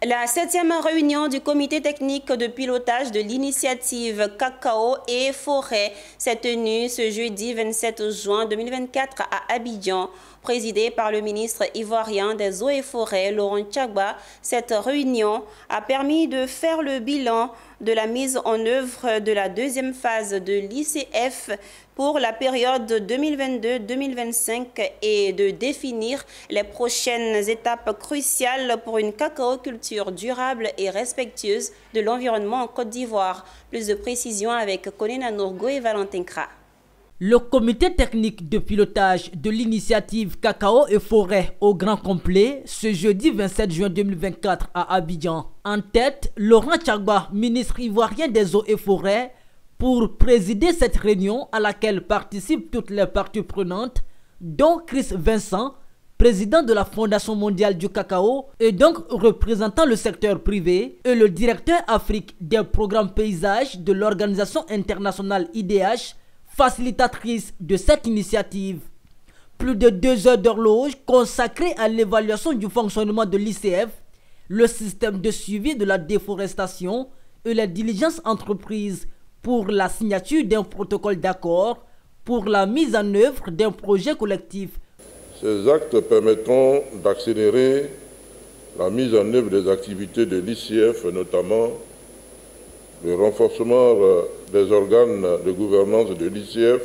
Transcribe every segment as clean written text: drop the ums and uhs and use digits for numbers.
La 7e réunion du comité technique de pilotage de l'initiative Cacao et Forêt s'est tenue ce jeudi 27 juin 2024 à Abidjan, présidée par le ministre ivoirien des Eaux et Forêts, Laurent Tchagba. Cette réunion a permis de faire le bilan de la mise en œuvre de la deuxième phase de l'ICF pour la période 2022-2025 et de définir les prochaines étapes cruciales pour une cacaoculture durable et respectueuse de l'environnement en Côte d'Ivoire. Plus de précisions avec Konena Nourgo et Valentin Kra. Le comité technique de pilotage de l'initiative Cacao et Forêt au grand complet ce jeudi 27 juin 2024 à Abidjan. En tête, Laurent Tchagba, ministre ivoirien des Eaux et Forêts, pour présider cette réunion à laquelle participent toutes les parties prenantes, dont Chris Vincent, président de la Fondation mondiale du cacao et donc représentant le secteur privé, et le directeur Afrique des programmes paysages de l'organisation internationale IDH, facilitatrice de cette initiative. Plus de 2 heures d'horloge consacrées à l'évaluation du fonctionnement de l'ICF, le système de suivi de la déforestation et les diligences entreprises pour la signature d'un protocole d'accord pour la mise en œuvre d'un projet collectif. Ces actes permettront d'accélérer la mise en œuvre des activités de l'ICF, notamment le renforcement des organes de gouvernance de l'ICF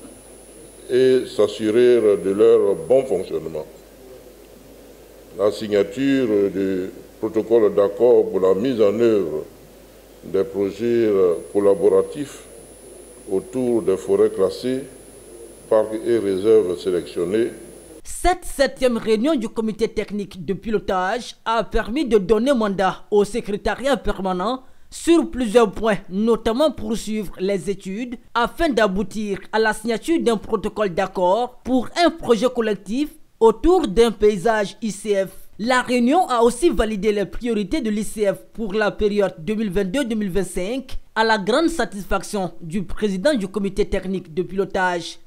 et s'assurer de leur bon fonctionnement. La signature du protocole d'accord pour la mise en œuvre des projets collaboratifs autour des forêts classées, parcs et réserves sélectionnées. Cette 7e réunion du comité technique de pilotage a permis de donner mandat au secrétariat permanent sur plusieurs points, notamment poursuivre les études afin d'aboutir à la signature d'un protocole d'accord pour un projet collectif autour d'un paysage ICF. La réunion a aussi validé les priorités de l'ICF pour la période 2022-2025 à la grande satisfaction du président du comité technique de pilotage.